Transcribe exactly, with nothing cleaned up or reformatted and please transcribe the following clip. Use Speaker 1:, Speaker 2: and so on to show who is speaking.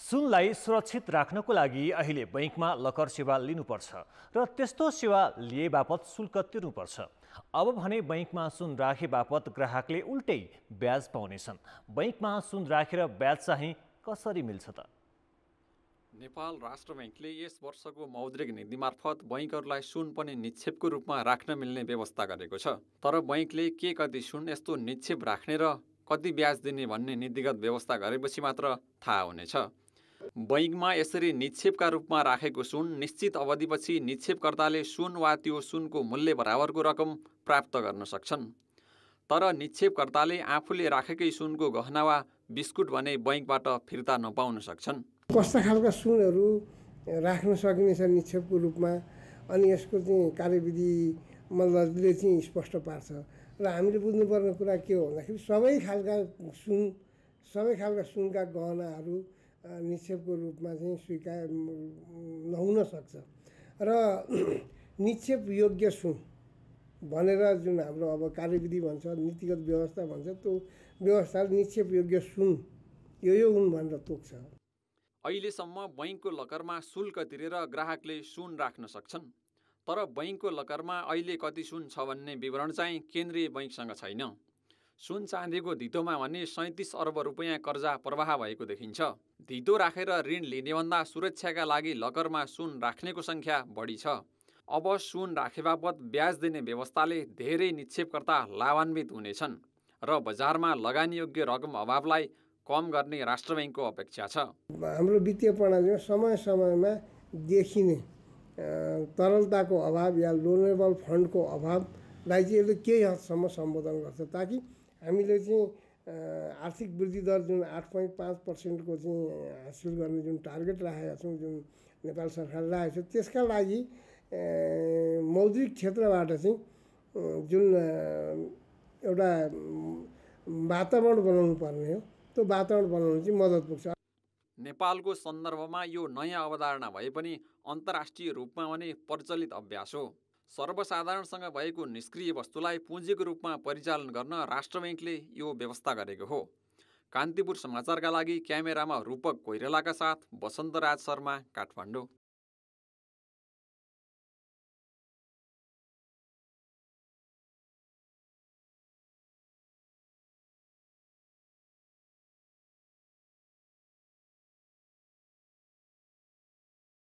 Speaker 1: सुनलाई सुरक्षित राख्नको लागि अहिले बैंकमा लकर सेवा लिनुपर्छ र त्यस्तो सेवा लिए बापत शुल्क तिर्नुपर्छ। अब भने बैंकमा सुन राखे बापत ग्राहकले उल्टै ब्याज पाउनेछन्। बैंकमा सुन राखेर ब्याज चाहिँ कसरी मिल्छ त?
Speaker 2: नेपाल राष्ट्र बैंकले यस वर्षको मौद्रिक नीति मार्फत बैंकहरूलाई सुन पनि निक्षेपको रूपमा राख्न मिल्ने व्यवस्था गरेको छ। तर बैंकले के कति सुन यस्तो निक्षेप राख्ने र कति ब्याज दिने भन्ने नीतिगत व्यवस्था गरेपछि मात्र थाहा हुनेछ। बैंकमा यसरी निक्षेपका रूपमा राखेको सुन निश्चित अवधिपछि निक्षेपकर्ताले सुन वा त्यो सुनको मूल्य बराबरको रकम प्राप्त गर्न सक्छन्। तर निक्षेपकर्ताले आफूले राखेकै सुनको गहना वा बिस्कुट भने बैंकबाट फिर्ता नपाउन सक्छन्।
Speaker 3: कस्ता खालका सुनहरू राख्न सकिनेछ निक्षेपको रूपमा, अनि यसको चाहिँ कार्यविधि मल्लले चाहिँ स्पष्ट पार्छ। र हामीले बुझ्नुपर्ने कुरा के हो भन्दाखेरि सबै खालका सुन सबै खालका सुनका गहनाहरू निक्षेपको रूपमा चाहिँ स्वीकार नहुन सक्छ। र निक्षेप योग्य सुन भनेर जुन हाम्रो अब कार्यविधि भन्छ, नीतिगत व्यवस्था भन्छ, त्यो व्यवस्थाले निक्षेप योग्य सुन यो यो हुन् भनेर तोक्छ।
Speaker 2: अहिलेसम्म बैंकको लकरमा शुल्क तिरेर ग्राहकले सुन राख्न सक्छन्। तर बैंकको लकरमा अहिले कति सुन छ भन्ने विवरण चाहिँ केन्द्रीय बैंकसँग छैन। सुन चाँदीको धितोमा भने सैँतिस अर्ब रुपियाँ कर्जा प्रवाह भएको देखिन्छ। धितो राखेर ऋण लिनेभन्दा सुरक्षाका लागि लकरमा सुन राख्नेको सङ्ख्या बढी छ। अब सुन राखे बापत ब्याज दिने व्यवस्थाले धेरै निक्षेपकर्ता लाभान्वित हुनेछन् र बजारमा लगानीयोग्य रकम अभावलाई कम गर्ने राष्ट्र बैंकको अपेक्षा छ।
Speaker 3: हाम्रो वित्तीय प्रणालीमा समय समयमा देखिने तरलताको अभाव या लोनेबल फन्डको अभावलाई चाहिँ यसले केही हदसम्म सम्बोधन गर्छ, ताकि हामीले चाहिँ आर्थिक वृद्धि दर जुन आठ पोइन्ट पाँच पर्सेन्टको चाहिँ हासिल गर्ने जुन टार्गेट राखेका छौँ, जुन नेपाल सरकारले राखेको छ, त्यसका लागि मौद्रिक क्षेत्रबाट चाहिँ जुन एउटा वातावरण बनाउनु पर्ने हो, त्यो वातावरण बनाउनु चाहिँ मद्दत पुग्छ।
Speaker 2: नेपालको सन्दर्भमा यो नयाँ अवधारणा भए पनि अन्तर्राष्ट्रिय रूपमा भने प्रचलित अभ्यास हो। सर्वसाधारणसँग भएको निष्क्रिय वस्तुलाई पुँजीको रूपमा परिचालन गर्न राष्ट्र बैंकले यो व्यवस्था गरेको हो। कान्तिपुर समाचारका लागि क्यामेरामा रूपक कोइरालाका साथ वसन्तराज शर्मा, काठमाडौँ।